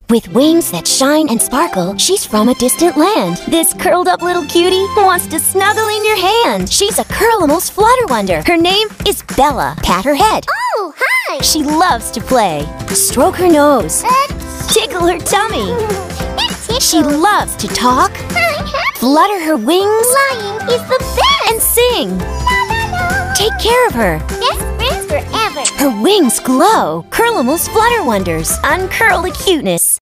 With wings that shine and sparkle, she's from a distant land. This curled up little cutie wants to snuggle in your hand. She's a Curlimals Flutter wonder. Her name is Bella. Pat her head. Oh, hi! She loves to play. Stroke her nose. Tickle her tummy. She loves to talk. Flutter her wings. Flying is the best! And sing. La, la, la. Take care of her. Best friends forever! Her wings glow. Curlimals Flutter wonders. Uncurl the cuteness.